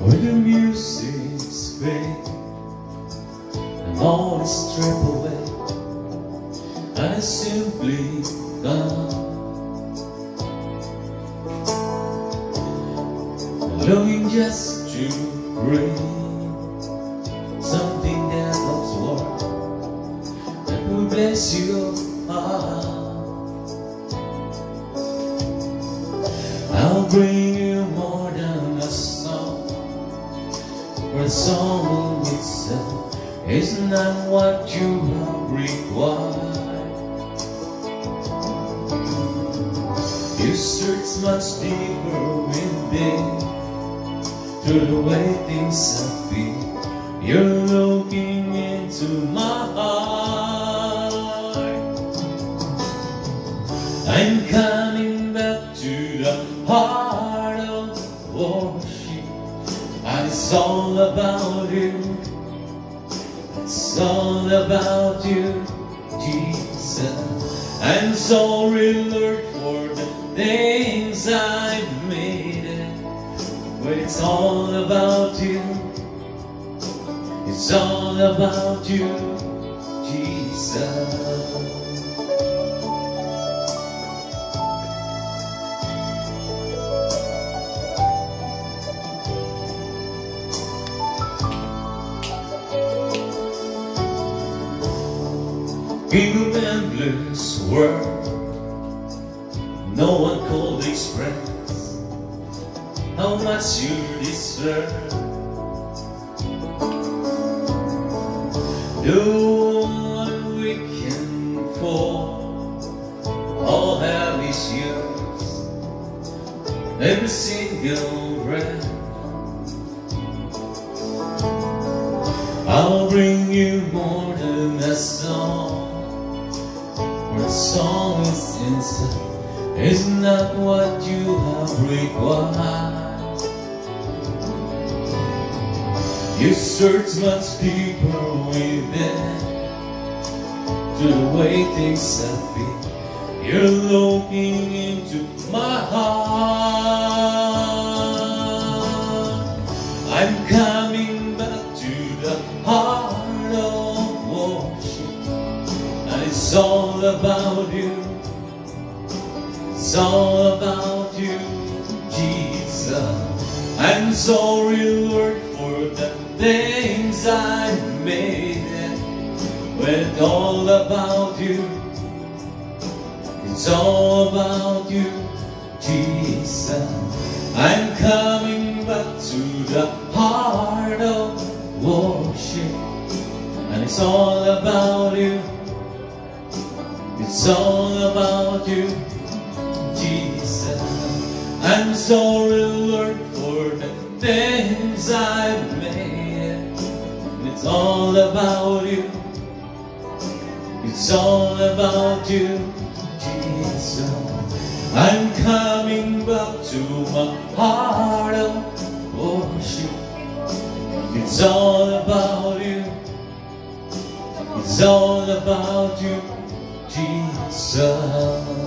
When the music's fade and all is stripped away, I simply gone, longing just to breathe something that loves warm that will bless your heart. I'll bring you more than a song, for a song itself is not what you require. You search much deeper within, through the way things have been. You're looking into my heart. I'm coming back to the heart of worship, and it's all about you. It's all about you, Jesus. I'm sorry, Lord, for the things I made it, but it's all about you. It's all about you, Jesus. In an endless world, no one could express how much you deserve. No one we can for all have these years, every single breath. I'll bring you more than a song, where a song is inside is not what you have required. You search much deeper within, to the way things have been. You're looking into my heart. I'm coming back to the heart of worship, and it's all about you. It's all about you, Jesus. I'm sorry, Lord, for the things I made it, but it's all about you. It's all about you, Jesus. I'm coming back to the heart of worship, and it's all about you. It's all about you, Jesus. I'm sorry, Lord, for the things I've made. It's all about you. It's all about you, Jesus. I'm coming back to my heart of worship. It's all about you. It's all about you, Jesus.